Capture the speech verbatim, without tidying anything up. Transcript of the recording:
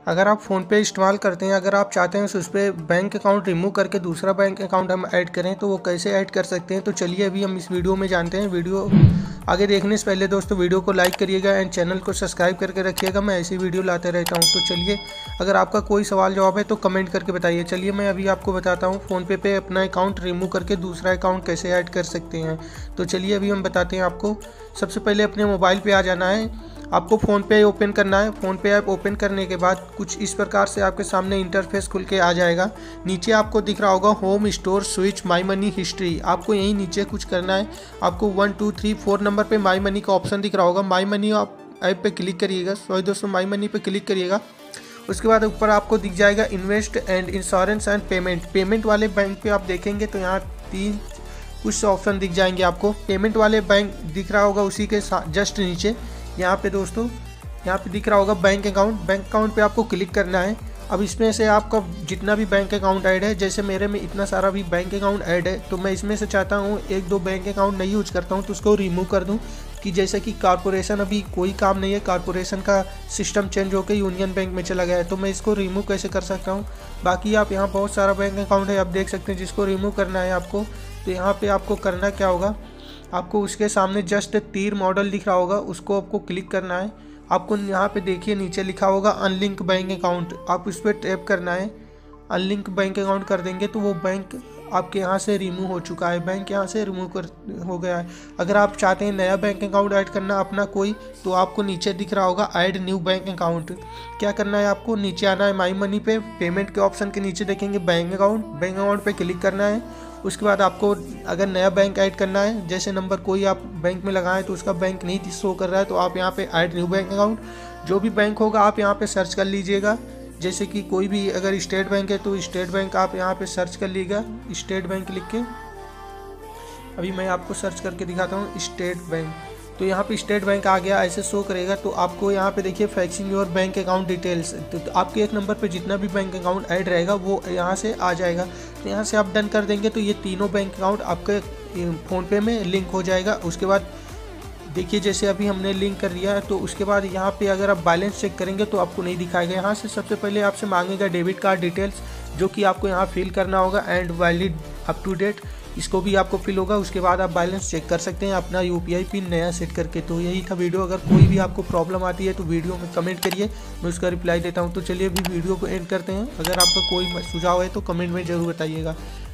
अगर आप फ़ोनपे इस्तेमाल करते हैं, अगर आप चाहते हैं उस पर बैंक अकाउंट रिमूव करके दूसरा बैंक अकाउंट हम ऐड करें तो वो कैसे ऐड कर सकते हैं, तो चलिए अभी हम इस वीडियो में जानते हैं। वीडियो आगे देखने से पहले दोस्तों वीडियो को लाइक करिएगा एंड चैनल को सब्सक्राइब करके रखिएगा, मैं ऐसी वीडियो लाते रहता हूँ। तो चलिए, अगर आपका कोई सवाल जवाब है तो कमेंट करके बताइए। चलिए मैं अभी आपको बताता हूँ फ़ोनपे पे अपना अकाउंट रिमूव करके दूसरा अकाउंट कैसे ऐड कर सकते हैं। तो चलिए अभी हम बताते हैं आपको। सबसे पहले अपने मोबाइल पे आ जाना है, आपको फ़ोनपे ओपन करना है। फ़ोनपे ऐप ओपन करने के बाद कुछ इस प्रकार से आपके सामने इंटरफेस खुल के आ जाएगा। नीचे आपको दिख रहा होगा home store switch my money history, आपको यहीं नीचे कुछ करना है। आपको one two three four number पे माई मनी का ऑप्शन दिख रहा होगा, माई मनी आप ऐप पे क्लिक करिएगा। सॉरी दोस्तों, माई मनी पे क्लिक करिएगा। उसके बाद ऊपर आपको दिख जाएगा invest and insurance and payment. Payment वाले बैंक पे आप देखेंगे तो यहाँ तीन कुछ ऑप्शन दिख जाएंगे आपको। पेमेंट वाले बैंक दिख रहा होगा, उसी के जस्ट नीचे यहाँ पे दोस्तों यहाँ पे दिख रहा होगा बैंक अकाउंट। बैंक अकाउंट पे आपको क्लिक करना है। अब इसमें से आपका जितना भी बैंक अकाउंट ऐड है, जैसे मेरे में इतना सारा भी बैंक अकाउंट ऐड है, तो मैं इसमें से चाहता हूँ एक दो बैंक अकाउंट नहीं यूज करता हूँ तो उसको रिमूव कर दूँ। कि जैसे कि कॉर्पोरेशन अभी कोई काम नहीं है, कॉर्पोरेशन का सिस्टम चेंज होकर यूनियन बैंक में चला गया है, तो मैं इसको रिमूव कैसे कर सकता हूँ। बाकी आप यहाँ बहुत सारा बैंक अकाउंट है, आप देख सकते हैं, जिसको रिमूव करना है आपको। तो यहाँ पर आपको करना क्या होगा, आपको उसके सामने जस्ट तीर मॉडल दिख रहा होगा, उसको आपको क्लिक करना है। आपको यहाँ पे देखिए नीचे लिखा होगा अनलिंक बैंक अकाउंट, आप उस पर टैप करना है। अनलिंक बैंक अकाउंट कर देंगे तो वो बैंक आपके यहाँ से रिमूव हो चुका है, बैंक यहाँ से रिमूव कर हो गया है। अगर आप चाहते हैं नया बैंक अकाउंट ऐड करना अपना कोई, तो आपको नीचे दिख रहा होगा ऐड न्यू बैंक अकाउंट। क्या करना है, आपको नीचे आना है माई मनी पे, पेमेंट के ऑप्शन के नीचे देखेंगे बैंक अकाउंट, बैंक अकाउंट पे क्लिक करना है। उसके बाद आपको अगर नया बैंक ऐड करना है, जैसे नंबर कोई आप बैंक में लगाएं तो उसका बैंक नहीं शो कर रहा है, तो आप यहाँ पे ऐड न्यू बैंक अकाउंट, जो भी बैंक होगा आप यहाँ पे सर्च कर लीजिएगा। जैसे कि कोई भी अगर स्टेट बैंक है तो स्टेट बैंक आप यहाँ पे सर्च कर लीजिएगा, स्टेट बैंक लिख के। अभी मैं आपको सर्च करके दिखाता हूँ स्टेट बैंक, तो यहाँ पे स्टेट बैंक आ गया, ऐसे शो करेगा। तो आपको यहाँ पे देखिए fetching your bank account details, तो, तो आपके एक नंबर पे जितना भी बैंक अकाउंट ऐड रहेगा वो यहाँ से आ जाएगा। तो यहाँ से आप डन कर देंगे तो ये तीनों बैंक अकाउंट आपके फ़ोनपे में लिंक हो जाएगा। उसके बाद देखिए जैसे अभी हमने लिंक कर दिया है, तो उसके बाद यहाँ पे अगर आप बैलेंस चेक करेंगे तो आपको नहीं दिखाएगा। यहाँ से सबसे पहले आपसे मांगेगा डेबिट कार्ड डिटेल्स, जो कि आपको यहाँ फिल करना होगा and valid up to date, इसको भी आपको फिल होगा। उसके बाद आप बैलेंस चेक कर सकते हैं अपना यूपीआई पिन नया सेट करके। तो यही था वीडियो। अगर कोई भी आपको प्रॉब्लम आती है तो वीडियो में कमेंट करिए, मैं उसका रिप्लाई देता हूँ। तो चलिए अभी वीडियो को एंड करते हैं। अगर आपका कोई सुझाव है तो कमेंट में ज़रूर बताइएगा।